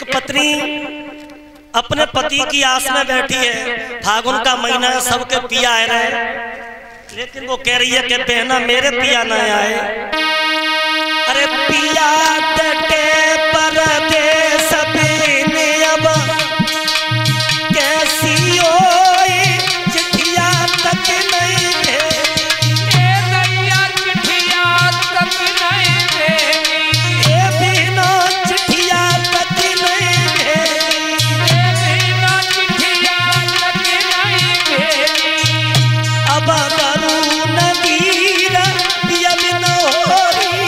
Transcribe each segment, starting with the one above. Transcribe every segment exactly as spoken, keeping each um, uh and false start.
एक पत्नी अपने पति की आस में बैठी है, फागुन का महीना है, सबके पिया आ रहे, लेकिन वो कह रही है कि बहना मेरे पिया ना आए। अरे पिया डटे परदेस बिन अब कैसी होई चिट्ठिया तक नहीं भेजी, ए दैया चिट्ठिया तक नहीं भेजी, ए बिना चिट्ठिया तक नहीं भेजी, ए बिना चिट्ठिया तक नहीं भेजी। अब करू नदीर पिया बिन होरी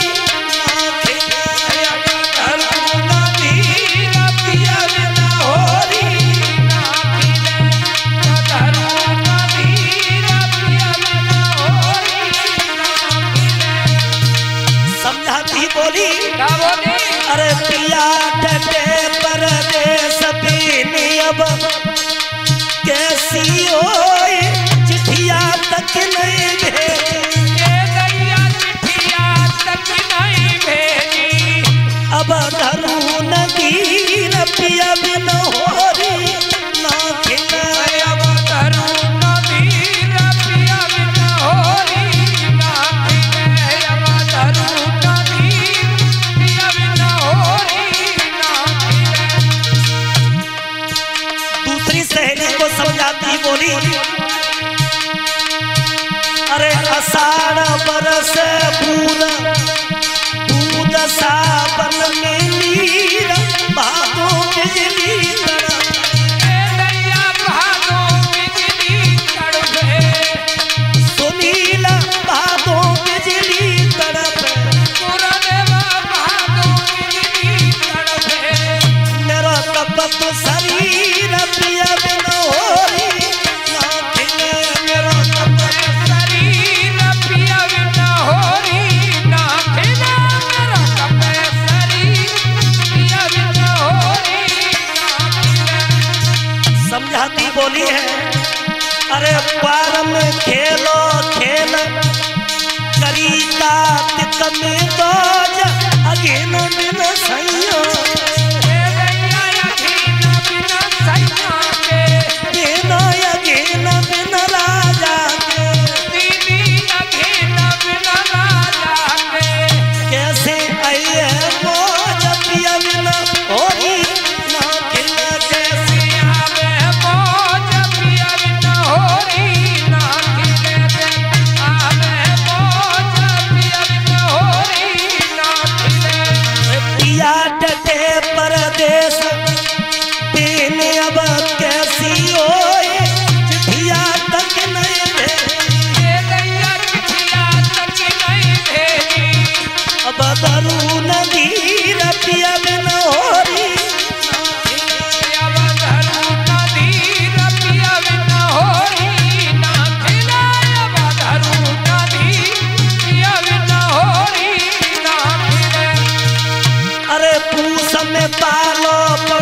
बोली। अरे पिया डटे परदेस बिन अब कैसी होई चिट्ठिया तक नहीं भेजी, ए दैया चिट्ठिया तक नहीं भेजी। अब धरू नगीर पिया बिन होरी ना खिले, अब धरू नदीर पिया बिन होरी ना खिले, अब धरू सहेली को समझाती बोली। अरे आषाढ़ बरस पूरा दूध सावन में नीर भादो बिजली ए दैया भादो बिजली तड़पे, सुनीला भादो बिजली तड़पे, पुरनवा भादो बिजली तड़पे। मेरा तपत शरीर पिया बिन होरी ना खिले, मेरा तपत शरीर पिया बिन होरी ना खिले, मेरा तपत शरीर पिया बिन होरी ना खिले। समझाती बोली है। अरे पार में खेलो खेल करी कार्तिक में दोज अगिन बिन सैया, ए दैया अगिन बिन सैया के, बिन अगिन बिन राजा के, दीदी अगिन बिन राजा के। कैसे आइए मौज पिया बिन होरी ना खिले, कैसे आवे मौज पिया बिन होरी ना खिले, आवे मौज पिया बिन होरी ना खिले। पिया डटे परदेस बिन अब कैसी होई चिट्ठिया तक नहीं भेजी, ए दैया चिट्ठिया तक नहीं भेजी, अब धरू नदीर पिया बिन होरी अब धरू नदीर पिया बिन होरी ना खिले, अब धरू नदीर पिया बिन होरी ना खिले। अरे पूस में पालो